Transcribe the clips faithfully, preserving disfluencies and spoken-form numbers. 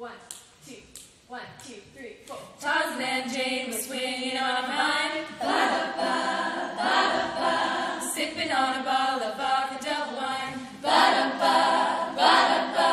One, two, one, two, three, four. Tarzan and Jane were swinging on a vine, ba-da-ba, ba-da-ba, sipping on a bottle of vodka double wine, ba-da-ba, ba-da-ba,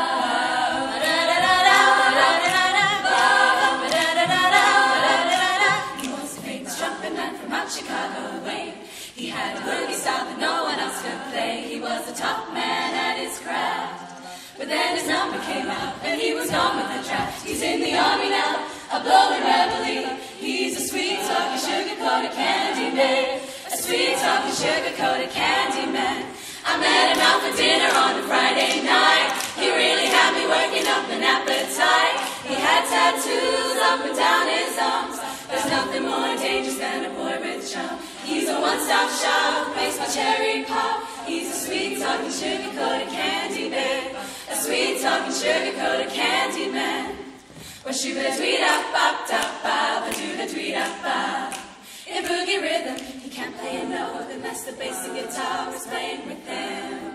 ba-da-da-da-da, he was a famous trumpet man from out Chicago way. He had a boogie style that no one else could play. He was the top man at his craft. But then his number came out, and he was gone with the draft. He's in the army now, a blowing reveille. He's a sweet-talking, sugar-coated candy man. A sweet-talking, sugar-coated candy man. I met him out for dinner on a Friday night. He really had me working up an appetite. He had tattoos up and down his arms. There's nothing more dangerous than a boy with charm. He's a one-stop shop, makes my cherry pop. He's a sweet-talking, sugar-coated candy man. A sweet-talking, sugar-coated candy man. Well, shoo-ba-dwee-da-bop-da-ba, ba-doo-da-dwee-da-ba. In boogie rhythm, he can't play a note unless the bass and guitar is playing with him.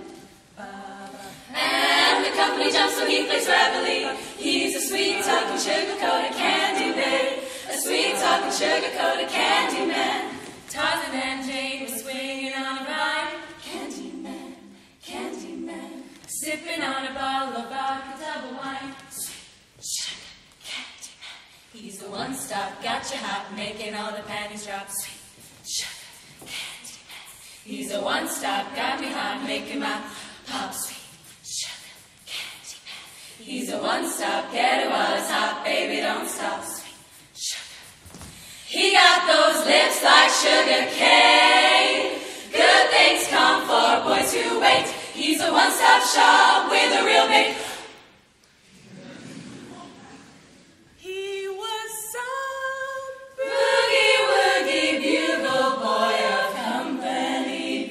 And the company jumps so he plays reveille. He's a sweet-talking, sugar-coated candy man. A sweet-talking, sugar-coated candy man. Tarzan and Jane were swinging on a vine. Candy man, candy man. Sipping on a bottle of vodka double wine. Sweet sugar candy man. He's the one-stop, got you hot, making all the panties drop. Sweet sugar candy man. He's a one-stop, got me hot, making my pop. Sweet sugar candy man. He's a one-stop, get it while it's hot, baby, don't stop. Sweet sugar. He got those lips like sugar cane. Good things come for boys who wait. He's a one-stop shop with a real big. He was some boogie-woogie bugle boy of Company B.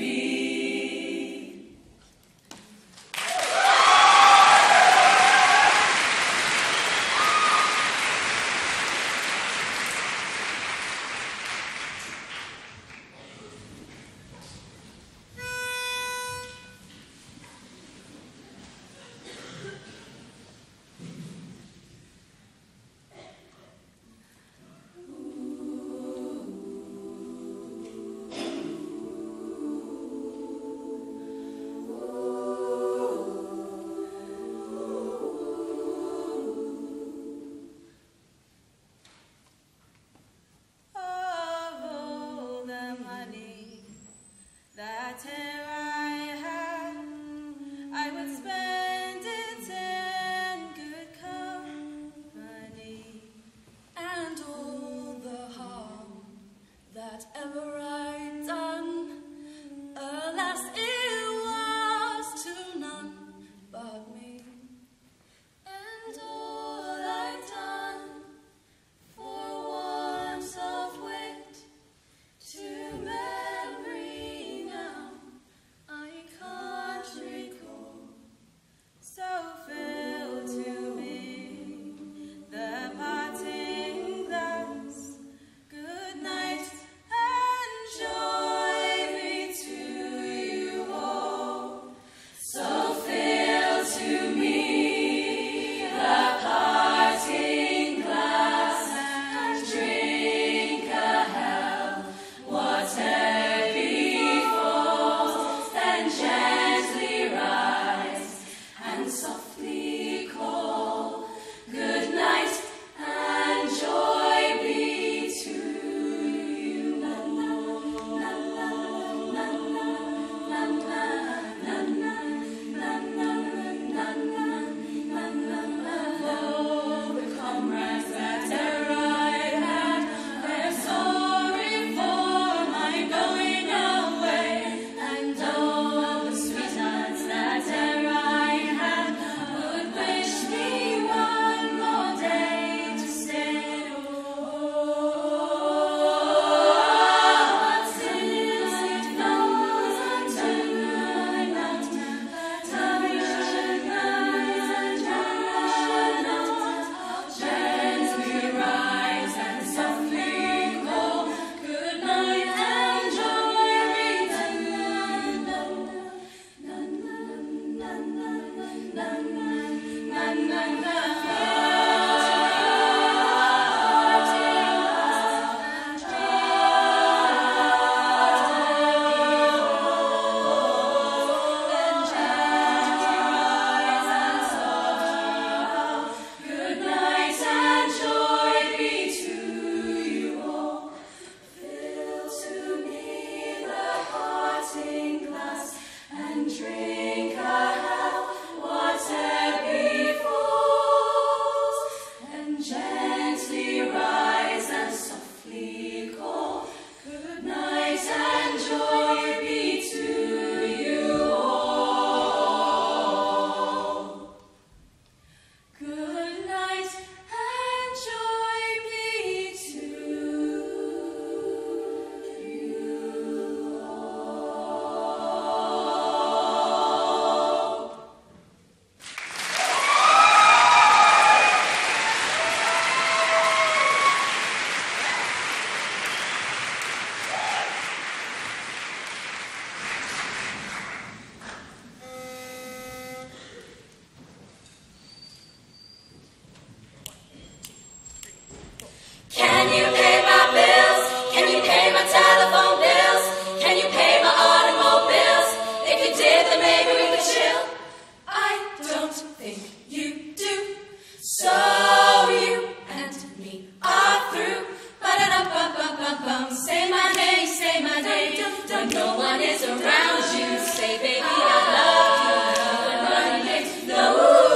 When no one is around you, say, baby, I love you. And running late, no.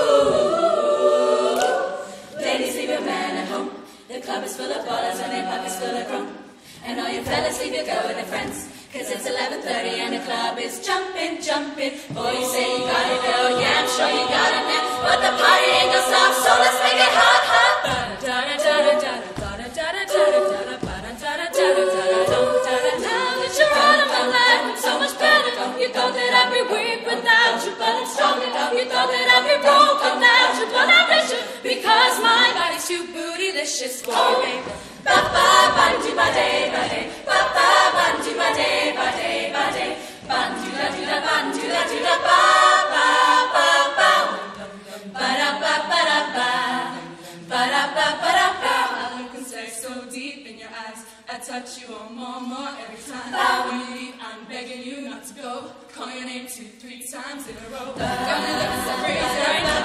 Ladies, leave your man at home. The club is full of ballers and their pockets full of chrome. And all you fellas, leave your girl with their friends. Cause it's eleven thirty and the club is jumping, jumping. Boy, you say you got it, girl, yeah, I'm sure you got it, man. But the party ain't gonna stop, so let's make it hot, hot. That you're out of my life, I'm so much better. You thought that I'd be weak without you, but I'm stronger. You thought that I'd be broke without you, but I'm richer. Because my body's too bootylicious for you, baby. Ba-ba, ban-do-ba-day, ba-day. Ba-ba, ban-do-ba-day, ba-day, ba-day. Ban-do-da-do-da, ban-do-da-do-da, ba-ba-ba-ba. Ba-da-ba-ba-da-ba. Ba-da-ba-ba-da-ba. I look and stare so deep in your eyes. I touch you on more, more every time. When you leave, I'm begging you not to go. Call your name two, three times in a row. Gonna look so crazy right now.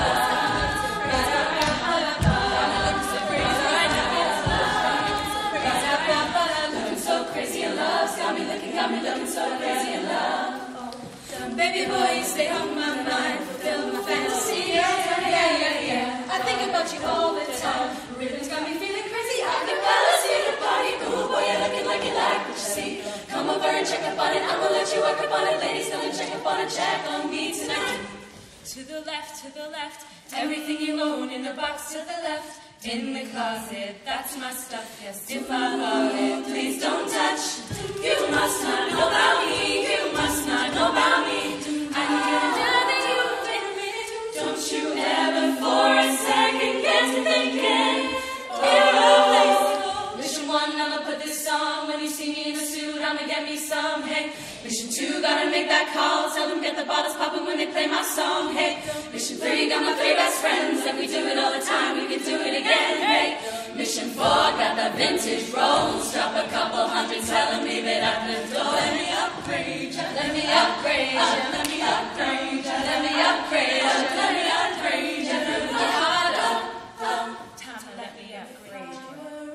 Got me looking, got me looking so crazy in love. Oh, baby boy, you stay on my mind, fulfill my fantasy. Yeah, yeah, yeah, yeah. I think about you all the time. Rhythms got me feeling crazy. I can barely see the party. Ooh, boy, you're looking like you like what you see. Come over and check up on it. I'ma let you work up on it. Ladies, come and check up on it. Check on me tonight. To the left, to the left. Everything you own in the box to the left. In the closet, that's my stuff, yes, if I bought it, please don't touch. You must not know about me, you must not know about me. I need to know that you with me. Don't you ever for a second get to thinking irreplaceable. Mission one, I'ma put this on. When you see me in a suit, I'ma get me some, hey. Mission two, gotta make that call. Tell them get the bottles poppin' when they play my song, hey. Mission three, got my three best friends. And we do it all the time, we can do it again, hey. Mission four, got the vintage rolls. Drop a couple hundred, tell them leave it at the door. Let me upgrade ya, let me upgrade ya, let me upgrade ya, let me upgrade ya, let me upgrade ya. Hard up, up, time to let me upgrade ya.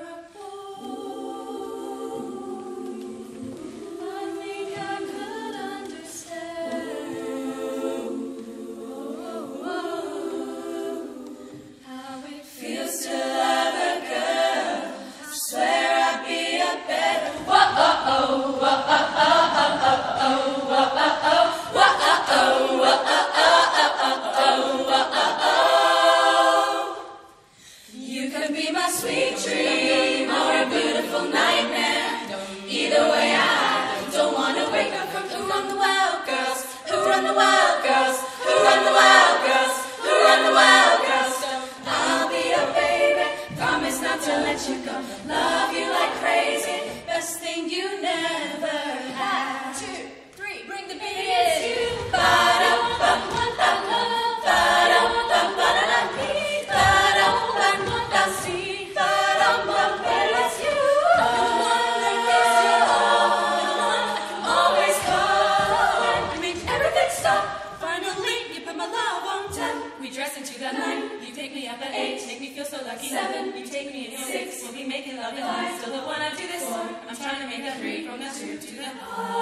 You could be my sweet dream or a beautiful nightmare. Either way, I don't want to wake up from who run the wild girls, who run the wild girls, who run the wild girls, who run the wild girls. I'll be your baby, promise not to let you go. Love you like crazy, best thing you never had. Two, three, Bring the beat in. Ba-da-ba-ba-da-da, ba-da-ba-ba-da-da, ba-da-ba-ba-da-see, ba-da-ba-ba-da, it's you. The one that gives you all, the one I can always call. You make everything stop. Finally, you put my love on ten. We dress into the night. You take me up at eight. Make me feel so lucky. Seven. You take me in six. We'll be making love at five. Still the one I do this. Four. I'm trying to make a three. From the two to the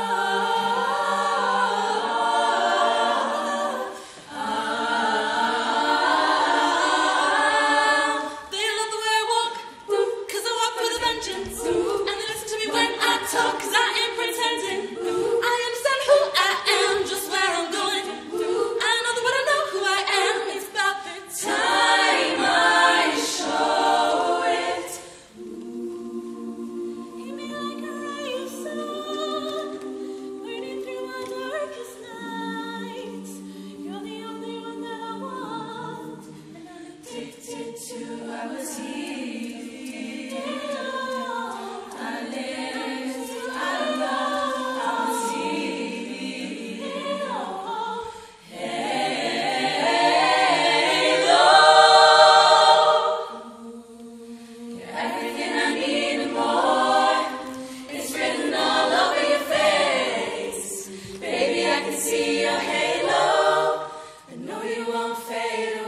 talk, cause I ain't pretending. I understand who I am, just where I'm going. I know that what I know who I am. It's about the time I show it. Hit me like a ray of sun, burning through my darkest nights. You're the only one that I want, and I'm addicted to I was here. I live. See your halo, I know you won't fade away.